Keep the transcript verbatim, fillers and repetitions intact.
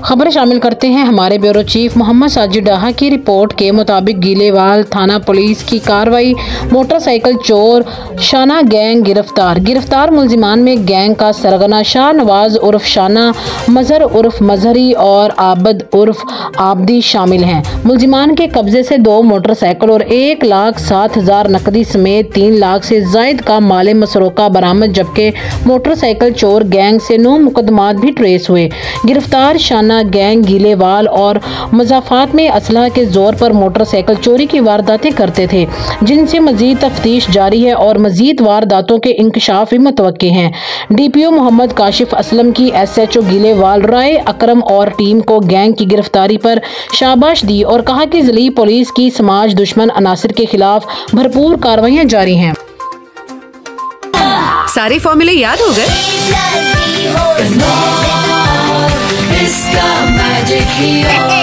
खबर शामिल करते हैं हमारे ब्यूरो चीफ मोहम्मद साजिद डाहा की रिपोर्ट के मुताबिक गीलेवाल थाना पुलिस की कार्रवाई, मोटरसाइकिल चोर शाना गैंग गिरफ्तार। गिरफ्तार मुलजिमान में गैंग का सरगना शाह नवाज उर्फ शाना, मजहर उर्फ मजहरी और आबद उर्फ आबदी शामिल हैं। मुलजिमान के कब्जे से दो मोटरसाइकिल और एक लाख सात हजार नकदी समेत तीन लाख से जायद का माले मसरूका बरामद, जबकि मोटरसाइकिल चोर गैंग से नौ मुकदमात भी ट्रेस हुए। गिरफ्तार शाना गैंग गीलेवाल और मजाफात में असलहा के जोर पर मोटरसाइकिल चोरी की वारदातें करते थे, जिनसे मजीद तफ्तीश जारी है और मजीद वारदातों के इंकशाफ भी मुतवक्के हैं। डीपीओ मोहम्मद काशिफ असलम की एसएचओ गीलेवाल राय अकरम और टीम को गैंग की गिरफ्तारी पर शाबाश दी और कहा कि जिली पुलिस की समाज दुश्मन अनासिर के खिलाफ भरपूर कार्रवाइयां जारी हैं। सारे फॉर्मूले याद हो गए? इसका मैजिक ही